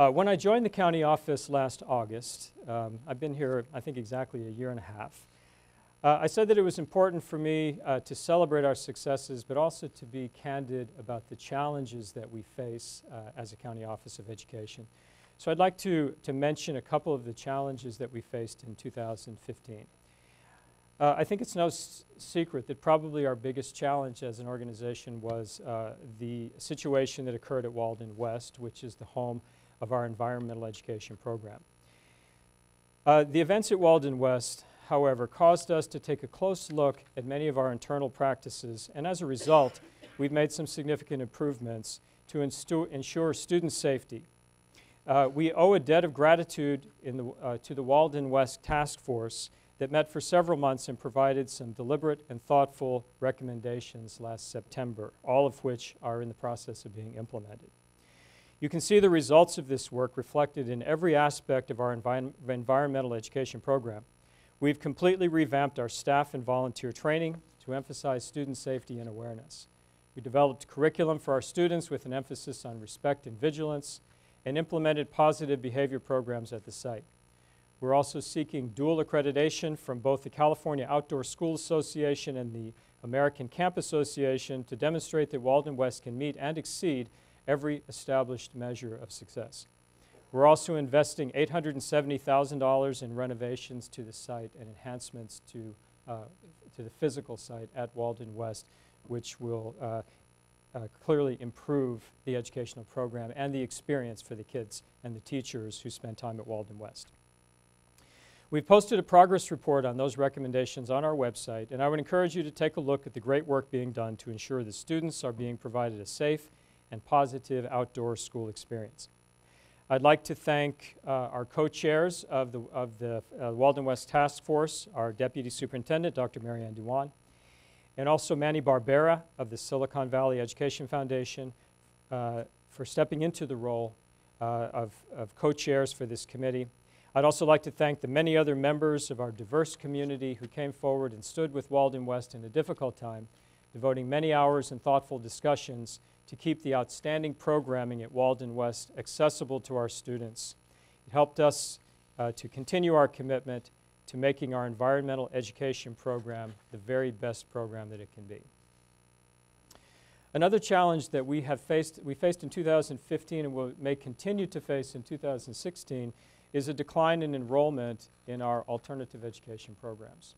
When I joined the county office last August, I've been here, I think, exactly a year and a half. I said that it was important for me to celebrate our successes, but also to be candid about the challenges that we face as a county office of education. So I'd like to mention a couple of the challenges that we faced in 2015. I think it's no secret that probably our biggest challenge as an organization was the situation that occurred at Walden West, which is the home of our environmental education program. The events at Walden West, however, caused us to take a close look at many of our internal practices, and as a result, we've made some significant improvements to ensure student safety. We owe a debt of gratitude to the Walden West Task Force that met for several months and provided some deliberate and thoughtful recommendations last September, all of which are in the process of being implemented. You can see the results of this work reflected in every aspect of our environmental education program. We've completely revamped our staff and volunteer training to emphasize student safety and awareness. We developed curriculum for our students with an emphasis on respect and vigilance, and implemented positive behavior programs at the site. We're also seeking dual accreditation from both the California Outdoor School Association and the American Camp Association to demonstrate that Walden West can meet and exceed every established measure of success. We're also investing $870,000 in renovations to the site and enhancements to the physical site at Walden West, which will clearly improve the educational program and the experience for the kids and the teachers who spend time at Walden West. We've posted a progress report on those recommendations on our website, and I would encourage you to take a look at the great work being done to ensure that students are being provided a safe and positive outdoor school experience. I'd like to thank our co-chairs of the Walden West Task Force, our Deputy Superintendent, Dr. Marianne Duan, and also Manny Barbera of the Silicon Valley Education Foundation for stepping into the role of co-chairs for this committee. I'd also like to thank the many other members of our diverse community who came forward and stood with Walden West in a difficult time, devoting many hours and thoughtful discussions to keep the outstanding programming at Walden West accessible to our students. It helped us to continue our commitment to making our environmental education program the very best program that it can be. Another challenge that we faced in 2015 and may continue to face in 2016 is a decline in enrollment in our alternative education programs.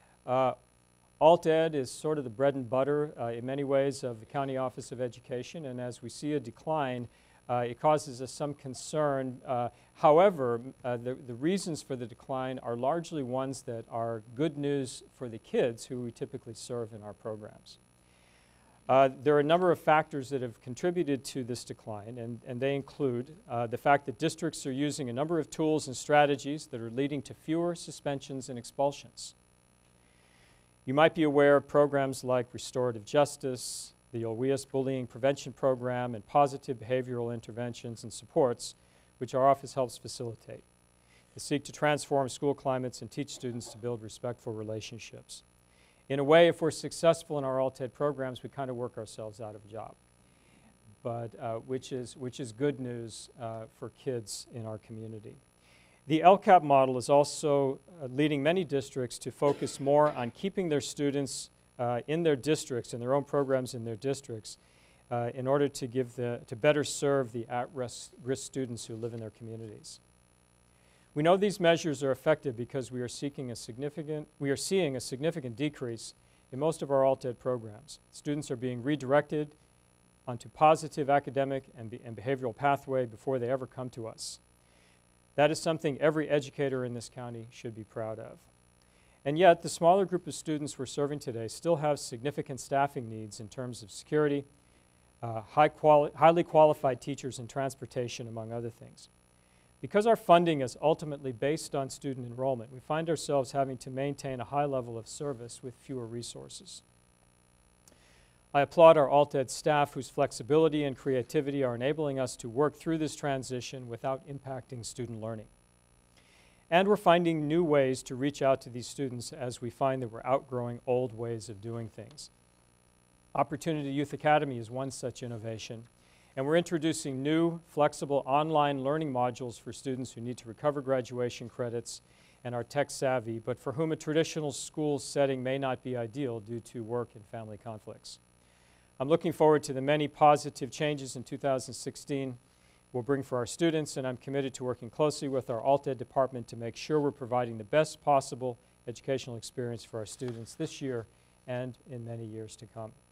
Alt-Ed is sort of the bread and butter in many ways of the County Office of Education, and as we see a decline, it causes us some concern. However, the reasons for the decline are largely ones that are good news for the kids who we typically serve in our programs. There are a number of factors that have contributed to this decline, and they include the fact that districts are using a number of tools and strategies that are leading to fewer suspensions and expulsions. You might be aware of programs like restorative justice, the OWIAS bullying prevention program, and positive behavioral interventions and supports, which our office helps facilitate. They seek to transform school climates and teach students to build respectful relationships. In a way, if we're successful in our Alt-Ed programs, we kind of work ourselves out of a job, but which is good news for kids in our community. The LCAP model is also leading many districts to focus more on keeping their students in their districts, in their own programs in their districts, in order to better serve the at-risk students who live in their communities. We know these measures are effective because we are seeing a significant decrease in most of our Alt-Ed programs. Students are being redirected onto positive academic and behavioral pathway before they ever come to us. That is something every educator in this county should be proud of. And yet, the smaller group of students we're serving today still have significant staffing needs in terms of security, highly qualified teachers, and transportation, among other things. Because our funding is ultimately based on student enrollment, we find ourselves having to maintain a high level of service with fewer resources. I applaud our Alt-Ed staff whose flexibility and creativity are enabling us to work through this transition without impacting student learning. And we're finding new ways to reach out to these students as we find that we're outgrowing old ways of doing things. Opportunity Youth Academy is one such innovation, And we're introducing new, flexible online learning modules for students who need to recover graduation credits and are tech savvy, but for whom a traditional school setting may not be ideal due to work and family conflicts. I'm looking forward to the many positive changes in 2016 we'll bring for our students, and I'm committed to working closely with our Alt-Ed department to make sure we're providing the best possible educational experience for our students this year and in many years to come.